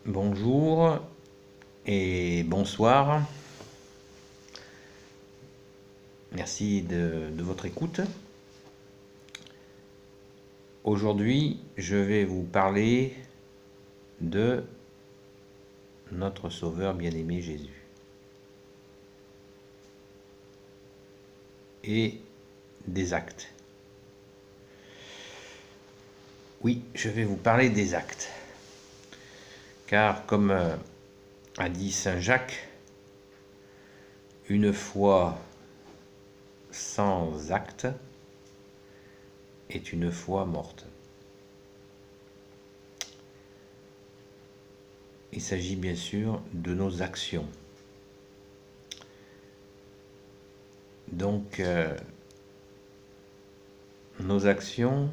Bonjour et bonsoir. Merci de votre écoute. Aujourd'hui, je vais vous parler de notre Sauveur bien-aimé Jésus. Et des actes. Oui, je vais vous parler des actes. Car comme a dit Saint Jacques, une foi sans acte est une foi morte. Il s'agit bien sûr de nos actions. Donc, nos actions,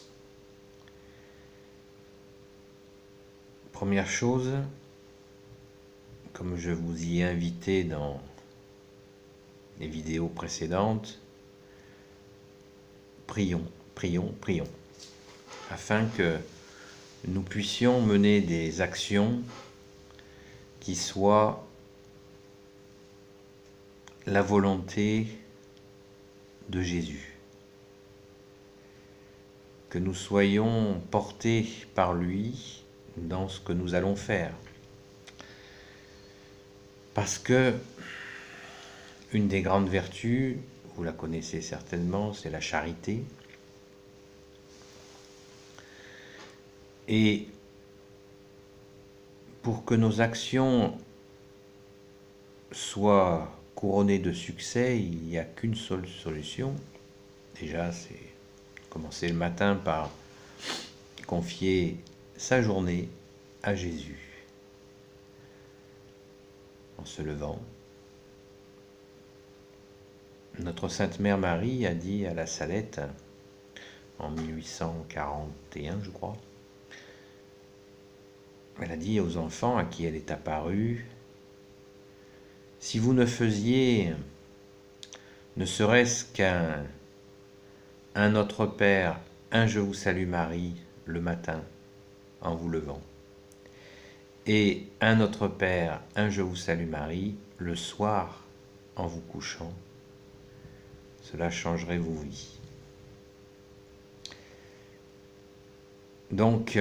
première chose, comme je vous y ai invité dans les vidéos précédentes, prions, prions, prions, afin que nous puissions mener des actions qui soient la volonté de Jésus, que nous soyons portés par lui dans ce que nous allons faire. Parce que une des grandes vertus, vous la connaissez certainement, c'est la charité. Et pour que nos actions soient couronnées de succès, il n'y a qu'une seule solution. Déjà, c'est commencer le matin par confier sa journée à Jésus. En se levant, notre Sainte Mère Marie a dit à la Salette, en 1841 je crois, elle a dit aux enfants à qui elle est apparue, si vous ne faisiez ne serait-ce qu'un Notre Père, un Je vous salue Marie le matin en vous levant, et un Notre Père, un Je vous salue Marie le soir en vous couchant, cela changerait vos vies. Donc,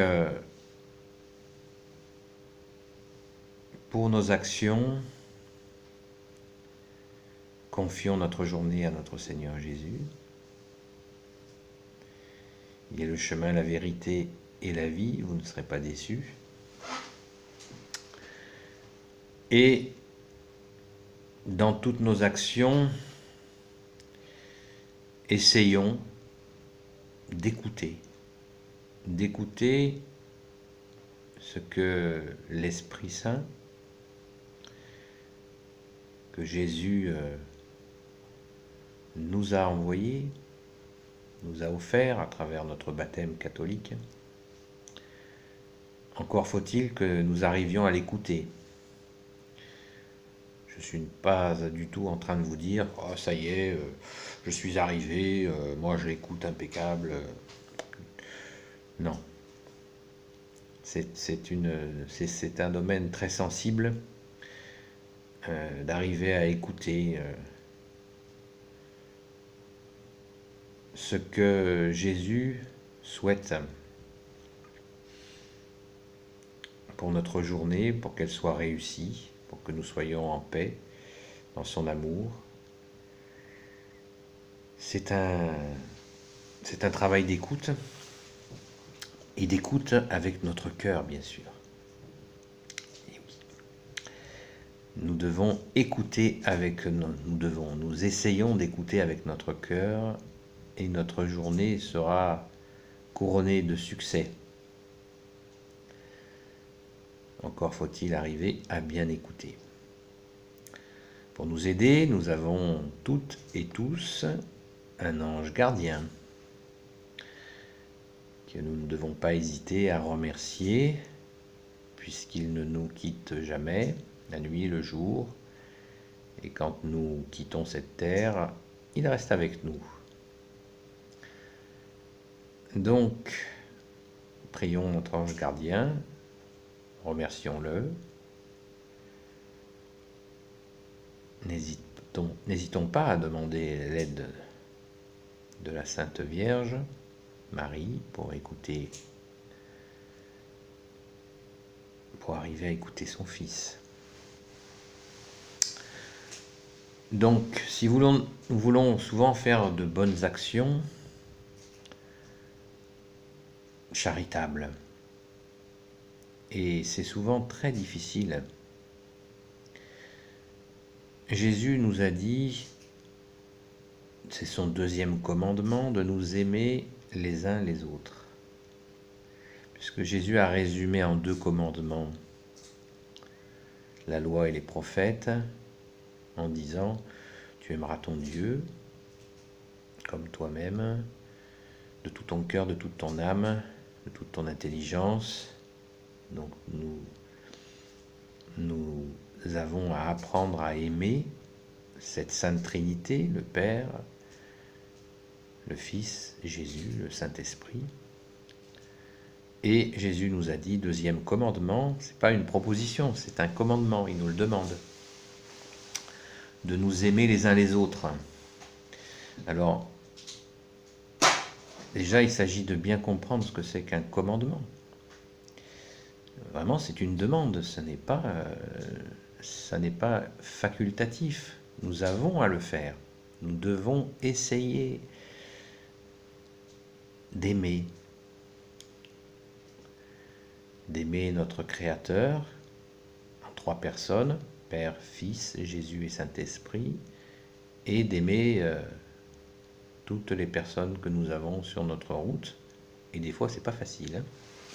pour nos actions, confions notre journée à notre Seigneur Jésus. Il est le chemin, la vérité et la vie, vous ne serez pas déçus. Et dans toutes nos actions, essayons d'écouter ce que l'Esprit Saint, que Jésus nous a envoyé, nous a offert à travers notre baptême catholique. Encore faut-il que nous arrivions à l'écouter. Je ne suis pas du tout en train de vous dire « Oh, ça y est, je suis arrivé, moi je l'écoute impeccable. » Non. C'est un domaine très sensible d'arriver à écouter ce que Jésus souhaite pour notre journée, pour qu'elle soit réussie, pour que nous soyons en paix dans son amour. C'est un travail d'écoute, et d'écoute avec notre cœur, bien sûr. Et oui. Nous devons écouter nous essayons d'écouter avec notre cœur, et notre journée sera couronnée de succès. Encore faut-il arriver à bien écouter. Pour nous aider, nous avons toutes et tous un ange gardien que nous ne devons pas hésiter à remercier, puisqu'il ne nous quitte jamais, la nuit et le jour, et quand nous quittons cette terre, il reste avec nous. Donc, prions notre ange gardien, remercions-le. N'hésitons pas à demander l'aide de la Sainte Vierge Marie pour arriver à écouter son Fils. Donc, si nous voulons souvent faire de bonnes actions charitables, et c'est souvent très difficile. Jésus nous a dit, c'est son deuxième commandement, de nous aimer les uns les autres. Puisque Jésus a résumé en 2 commandements la loi et les prophètes, en disant « Tu aimeras ton Dieu comme toi-même, de tout ton cœur, de toute ton âme, de toute ton intelligence. » Donc nous avons à apprendre à aimer cette Sainte Trinité, le Père, le Fils, Jésus, le Saint-Esprit. Et Jésus nous a dit, 2e commandement, c'est pas une proposition, c'est un commandement, il nous le demande, de nous aimer les uns les autres. Alors, déjà, il s'agit de bien comprendre ce que c'est qu'un commandement. Vraiment, c'est une demande, ça n'est pas facultatif. Nous avons à le faire. Nous devons essayer d'aimer notre Créateur en 3 personnes, Père, Fils, Jésus et Saint-Esprit, et d'aimer toutes les personnes que nous avons sur notre route. Et des fois, c'est pas facile, hein,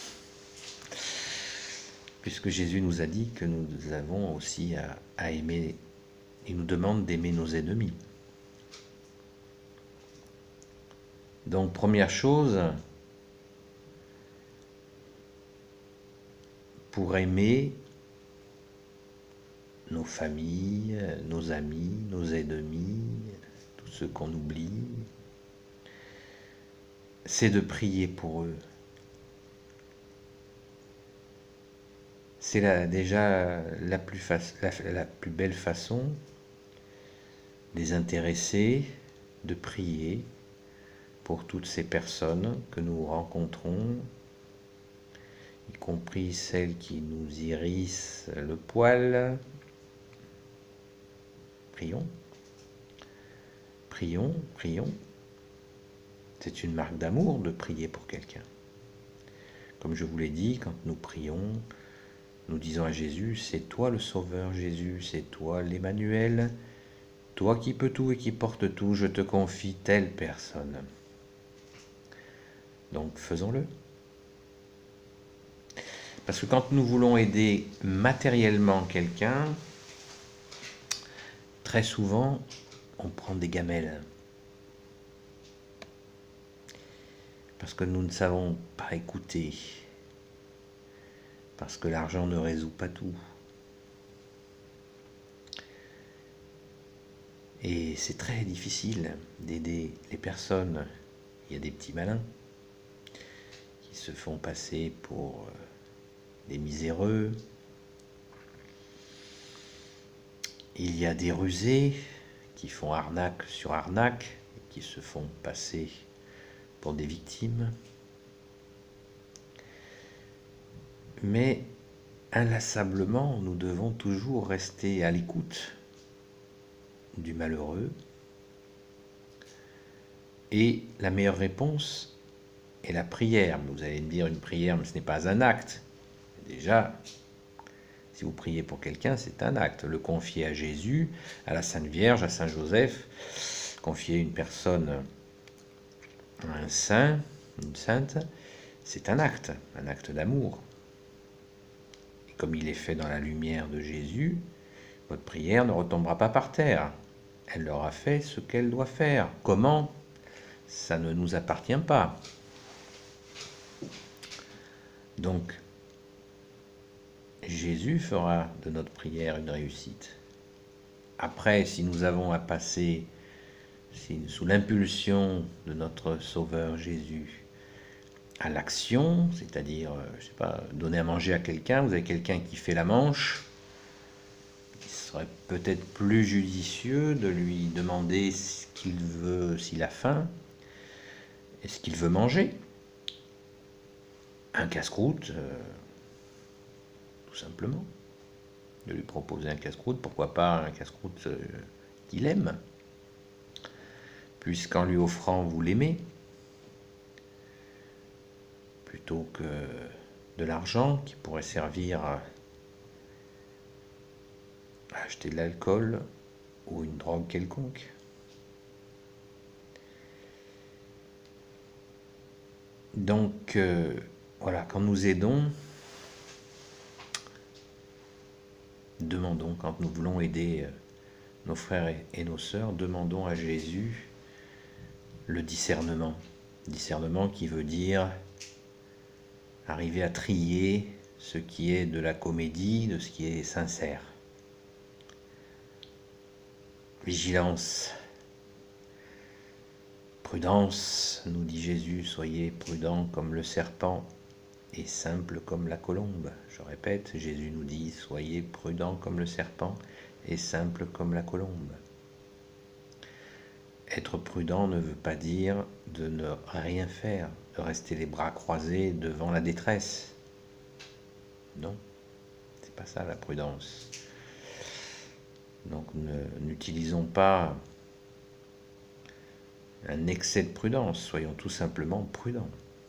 puisque Jésus nous a dit que nous avons aussi à aimer, il nous demande d'aimer nos ennemis. Donc, première chose, pour aimer nos familles, nos amis, nos ennemis, tous ceux qu'on oublie, c'est de prier pour eux. C'est déjà la plus belle façon de les intéresser, de prier pour toutes ces personnes que nous rencontrons, y compris celles qui nous hérissent le poil. Prions, prions, prions. C'est une marque d'amour de prier pour quelqu'un. Comme je vous l'ai dit, quand nous prions, nous disons à Jésus, c'est toi le Sauveur Jésus, c'est toi l'Emmanuel, toi qui peux tout et qui porte tout, je te confie telle personne. Donc faisons-le. Parce que quand nous voulons aider matériellement quelqu'un, très souvent, on prend des gamelles. Parce que nous ne savons pas écouter. Parce que l'argent ne résout pas tout. Et c'est très difficile d'aider les personnes. Il y a des petits malins qui se font passer pour des miséreux. Il y a des rusés qui font arnaque sur arnaque et qui se font passer pour des victimes. Mais inlassablement, nous devons toujours rester à l'écoute du malheureux. Et la meilleure réponse est la prière. Vous allez me dire, une prière, mais ce n'est pas un acte. Déjà, si vous priez pour quelqu'un, c'est un acte. Le confier à Jésus, à la Sainte Vierge, à Saint Joseph, confier une personne à un saint, une sainte, c'est un acte d'amour. Et comme il est fait dans la lumière de Jésus, votre prière ne retombera pas par terre. Elle aura fait ce qu'elle doit faire. Comment? Ça ne nous appartient pas. Donc, Jésus fera de notre prière une réussite. Après, si nous avons à passer sous l'impulsion de notre Sauveur Jésus, à l'action, c'est-à-dire, je sais pas, donner à manger à quelqu'un, vous avez quelqu'un qui fait la manche, il serait peut-être plus judicieux de lui demander ce qu'il veut, s'il a faim, et ce qu'il veut manger. Un casse-croûte, tout simplement. De lui proposer un casse-croûte, pourquoi pas un casse-croûte qu'il aime, puisqu'en lui offrant, vous l'aimez, plutôt que de l'argent qui pourrait servir à acheter de l'alcool ou une drogue quelconque. Donc, voilà, quand nous aidons, demandons, quand nous voulons aider nos frères et nos sœurs, demandons à Jésus le discernement. Discernement qui veut dire arriver à trier ce qui est de la comédie, de ce qui est sincère. Vigilance. Prudence, nous dit Jésus, soyez prudents comme le serpent et simples comme la colombe. Je répète, Jésus nous dit, soyez prudents comme le serpent et simples comme la colombe. Être prudent ne veut pas dire de ne rien faire, de rester les bras croisés devant la détresse. Non, c'est pas ça la prudence. Donc n'utilisons pas un excès de prudence, soyons tout simplement prudents.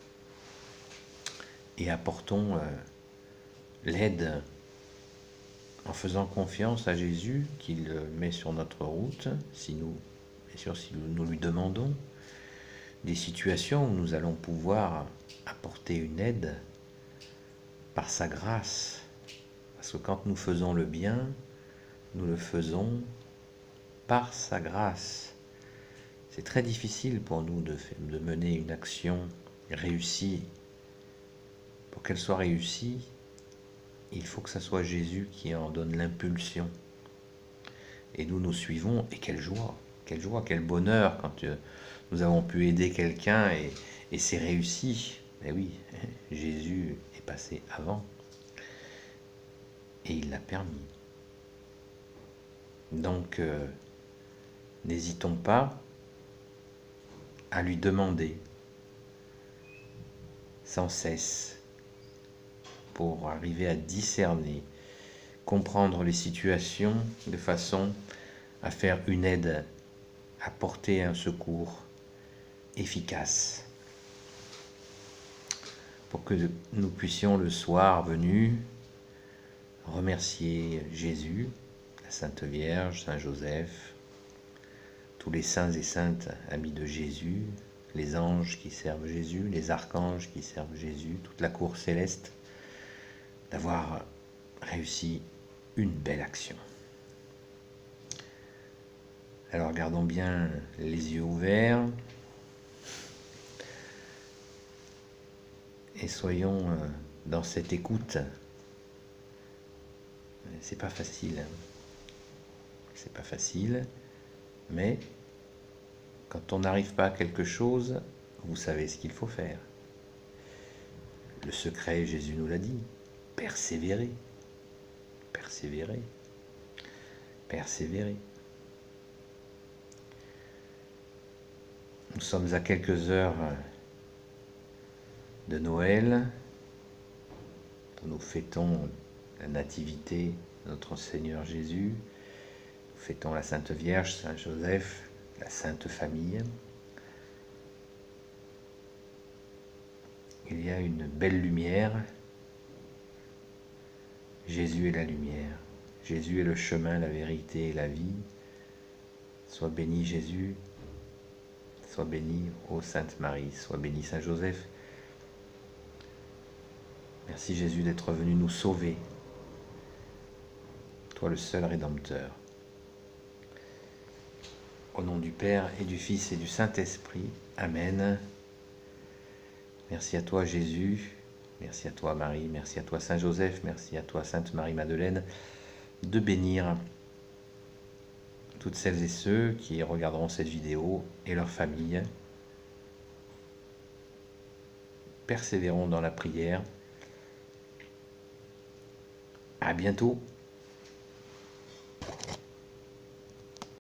Et apportons l'aide en faisant confiance à Jésus qu'il met sur notre route, si nous lui demandons des situations où nous allons pouvoir apporter une aide par sa grâce. Parce que quand nous faisons le bien, nous le faisons par sa grâce. C'est très difficile pour nous de mener une action réussie. Pour qu'elle soit réussie, il faut que ce soit Jésus qui en donne l'impulsion. Et nous suivons, et quelle joie, quel bonheur quand nous avons pu aider quelqu'un et c'est réussi. Mais oui, Jésus est passé avant et il l'a permis. Donc, n'hésitons pas à lui demander sans cesse pour arriver à discerner, comprendre les situations de façon à faire une aide, à porter un secours efficace pour que nous puissions le soir venu remercier Jésus, la Sainte Vierge, Saint Joseph, tous les saints et saintes amis de Jésus, les anges qui servent Jésus, les archanges qui servent Jésus, toute la cour céleste, d'avoir réussi une belle action. Alors gardons bien les yeux ouverts et soyons dans cette écoute. C'est pas facile, c'est pas facile, mais quand on n'arrive pas à quelque chose, vous savez ce qu'il faut faire. Le secret, Jésus nous l'a dit, persévérer, persévérer, persévérer. Nous sommes à quelques heures de Noël, où nous fêtons la nativité de notre Seigneur Jésus, nous fêtons la Sainte Vierge, Saint Joseph, la Sainte Famille. Il y a une belle lumière. Jésus est la lumière. Jésus est le chemin, la vérité et la vie. Sois béni Jésus, sois béni, ô Sainte Marie, sois béni Saint Joseph. Merci Jésus d'être venu nous sauver, toi le seul Rédempteur. Au nom du Père et du Fils et du Saint-Esprit, Amen. Merci à toi Jésus, merci à toi Marie, merci à toi Saint Joseph, merci à toi Sainte Marie-Madeleine de bénir toutes celles et ceux qui regarderont cette vidéo et leurs familles persévérons dans la prière. À bientôt.